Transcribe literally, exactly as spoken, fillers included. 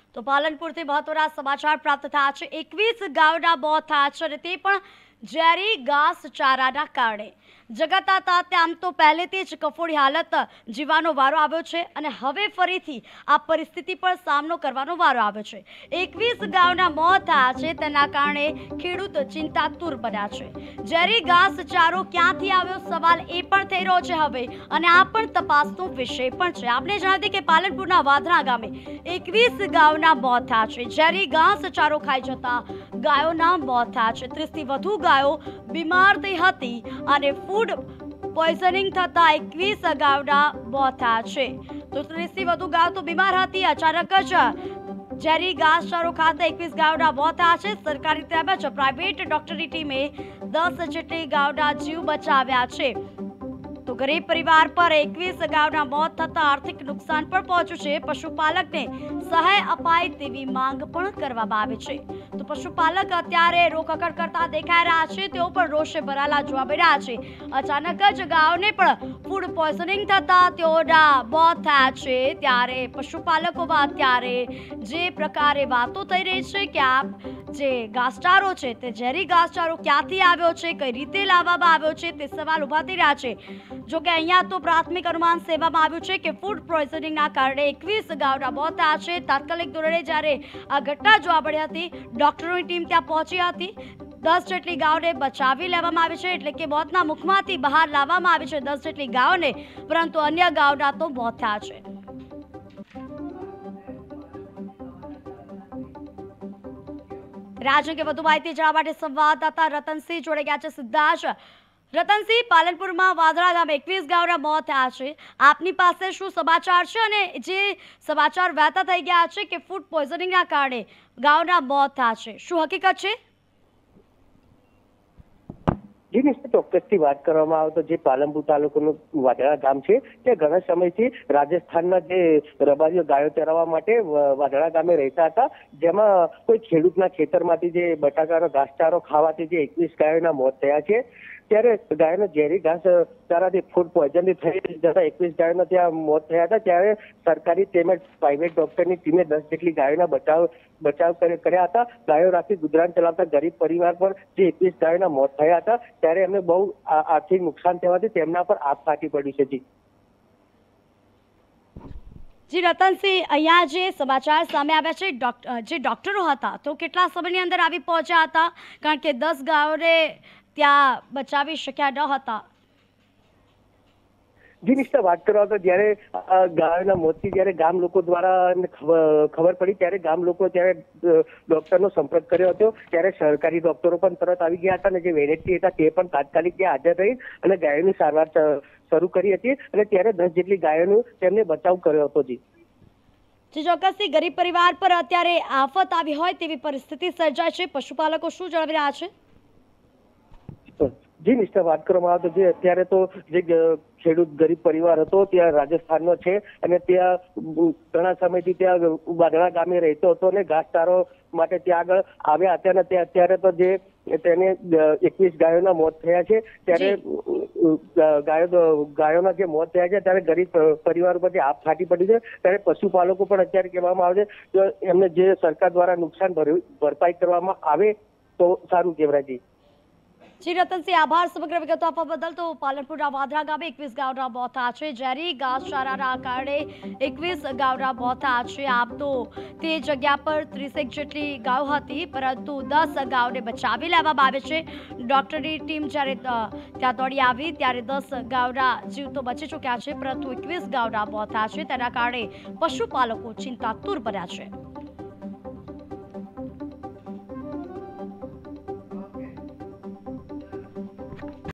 તો પાલનપુરથી મહત્વના સમાચાર પ્રાપ્ત થયા છે। એકવીસ ગાયોના મોત થયા છે અને તે પણ ઝેરી ઘાસચારાના કારણે। જગતના તાતે આમ તો પહેલેથી જ કફોડી હાલત જીવવાનો વારો આવ્યો છે અને હવે ફરીથી આ પરિસ્થિતિ પર સામનો કરવાનો વારો આવ્યો છે। એકવીસ ગાયોના મોત થયા છે, તેના કારણે ખેડૂત ચિંતાતુર બન્યા છે। ઝેરી ઘાસચારો ક્યાંથી આવ્યો સવાલ એ પણ થઈ રહ્યો છે હવે, અને આ પણ તપાસનો વિષય પણ છે। આપણે જણાવી દઈએ કે પાલનપુરના વાધણા ગામે એકવીસ ગાયોના મોત થયા છે। ઝેરી ઘાસચારો ખાઈ જતા ગાયોના મોત થયા છે। ત્રીસથી વધુ ગાયો બીમાર થઈ હતી અને ફૂડ પોઈઝનિંગ થતા એકવીસ ગાયોના મોત થયા છે। તો ત્રીસથી વધુ ગાયો તો બીમાર હતી। અચાનક જ ઝેરી ઘાસચારો ખાતા એકવીસ ગાયોના મોત થયા છે। સરકારી તેમજ પ્રાઇવેટ ડોક્ટરની ટીમે દસ જેટલી ગાયોના જીવ બચાવ્યા છે। તો ગરીબ પરિવાર પર એકવીસ ગાયોના મોત થતા આર્થિક નુકસાન પણ પહોંચ્યું છે। પશુપાલકને સહાય અપાય તેવી માંગ પણ કરવામાં આવી છે। તો પશુપાલક અત્યારે રોકકડ કરતા દેખાઈ રહ્યા છે, તેઓ પણ રોષે ભરાયેલા જોવા મળી રહ્યા છે। અચાનક જ ગાયોને પણ ફૂડ પોઈઝનિંગ થતા તેઓના મોત થયા છે। ત્યારે પશુપાલકોમાં અત્યારે જે પ્રકારે વાતો થઈ રહી છે કે આ જે ઘાસચારો છે તે ઝેરી ઘાસચારો ક્યાંથી આવ્યો છે, કઈ રીતે લાવવામાં આવ્યો છે, તે સવાલ ઉભા થઈ રહ્યા છે। જો કે અહીંયા તો પ્રાથમિક અનુમાન સેવામાં આવ્યું છે કે ફૂડ પોઈઝનિંગના કારણે એકવીસ ગાયોના મોત થયા છે। તાત્કાલિક ધોરણે જ્યારે આ ઘટના જોવા મળી હતી, ડોક્ટરોની ટીમ ત્યાં પહોંચી હતી। દસ જેટલી ગાયોને બચાવી લેવામાં આવી છે, એટલે કે મોતના મુખમાંથી બહાર લાવવામાં આવી છે દસ જેટલી ગાયોને, પરંતુ અન્ય ગાયોના તો મોત થયા છે। રાજ્ય કે વધુ માહિતી જાણવા માટે સંવાદદાતા રતનસિંહ જોડે ગયા છે સીધા જ। રતનસિંહ, પાલનપુરમાં વાદળા ગામે એકવીસ ગાયોના મોત થયા છે, આપની પાસે શું સમાચાર છે અને જે સમાચાર વહેતા થઈ ગયા છે કે ફૂડ પોઈઝનિંગના કારણે ગાયોના મોત થયા છે, શું હકીકત છે? જી નિશ્ચિત ચોક્કસથી વાત કરવામાં આવે તો જે પાલનપુર તાલુકાનું વાદળા ગામ છે તે ઘણા સમયથી રાજસ્થાનના જે રબારીઓ ગાયો ચરાવવા માટે વાદળા ગામે રહેતા હતા, જેમાં કોઈ ખેડૂતના ખેતરમાંથી જે બટાકાનો ઘાસચારો ખાવાથી જે એકવીસ ગાયોના મોત થયા છે। ત્યારે ગાયનો ઝેરી ઘાસ ચારાથી ફૂડ પોઈઝન થઈ જતા એકવીસ ગાયોના ત્યાં મોત થયા હતા। ત્યારે સરકારી તેમજ પ્રાઇવેટ ડોક્ટરની ટીમે દસ જેટલી ગાયોના બચાવ બચાવ કર્યા હતા। ગાયો રાખી ગુજરાન ચલાવતા ગરીબ પરિવાર પર જે એકવીસ ગાયોના મોત થયા હતા, ત્યારે એમને બહુ આર્થિક નુકસાન થવાથી તેમના પર આગ ફાટી પડી છે। જી જી રતનસિંહ, અહીંયા જે સમાચાર સામે આવ્યા છે, જે ડોક્ટરો હતા તો કેટલા સમયની અંદર આવી પહોંચ્યા હતા, કારણ કે દસ ગાયોને ત્યાં બચાવી શક્યા ન હતા? જી નિષ્ઠા વાત કરવા તો જયારે ગાયોના મોતથી જયારે ગામ લોકો દ્વારા ખબર પડી, ત્યારે ગામ લોકો ત્યારે ડોક્ટરનો સંપર્ક કર્યો હતો। ત્યારે સરકારી ડોક્ટરો પણ તરત આવી ગયા હતા અને જે વેલેટરી હતા તે પણ તાત્કાલિક ત્યાં હાજર રહી અને ગાયોની સારવાર શરૂ કરી હતી અને ત્યારે દસ જેટલી ગાયોનો તેમને બચાવ કર્યો હતો। જી જી ચોક્કસથી ગરીબ પરિવાર પર અત્યારે આફત આવી હોય તેવી પરિસ્થિતિ સર્જાય છે, પશુપાલકો શું જણાવી રહ્યા છે? જી નિષ્ઠા વાત કરવામાં આવે તો જે અત્યારે તો જે ખેડૂત ગરીબ પરિવાર હતો ત્યાં રાજસ્થાનનો છે અને ત્યાં ઘણા સમયથી ત્યાં વાદળા ગામે રહેતો હતો અને ઘાસચારો માટે ત્યાં આગળ આવ્યા હતા અને ત્યાં અત્યારે તો જે તેને એકવીસ ગાયોના મોત થયા છે। ત્યારે ગાયો ગાયોના જે મોત થયા છે ત્યારે ગરીબ પરિવાર ઉપર જે આપ ફાટી પડી છે, ત્યારે પશુપાલકો પણ અત્યારે કહેવામાં આવે છે તો એમને જે સરકાર દ્વારા નુકસાન ભરપાઈ કરવામાં આવે તો સારું કહેવાય। જી જી રતનસિંહ, આભાર સમગ્ર વિગતો આપવા બદલ। તો પાલનપુરના વાદળા ગામે એકવીસ ગાયોના મોત થયા છે, ઝેરી ઘાસચારાના કારણે એકવીસ ગાયોના મોત થયા છે। આમ તો તે જગ્યા પર ત્રીસેક જેટલી ગાયો હતી, પરંતુ દસ ગાયોને બચાવી લેવામાં આવે છે। ડોક્ટરની ટીમ જ્યારે ત્યાં દોડી આવી ત્યારે દસ ગાયોના જીવ તો બચી ચૂક્યા છે, પરંતુ એકવીસ ગાયોના મોત થયા છે, તેના કારણે પશુપાલકો ચિંતાતુર બન્યા છે।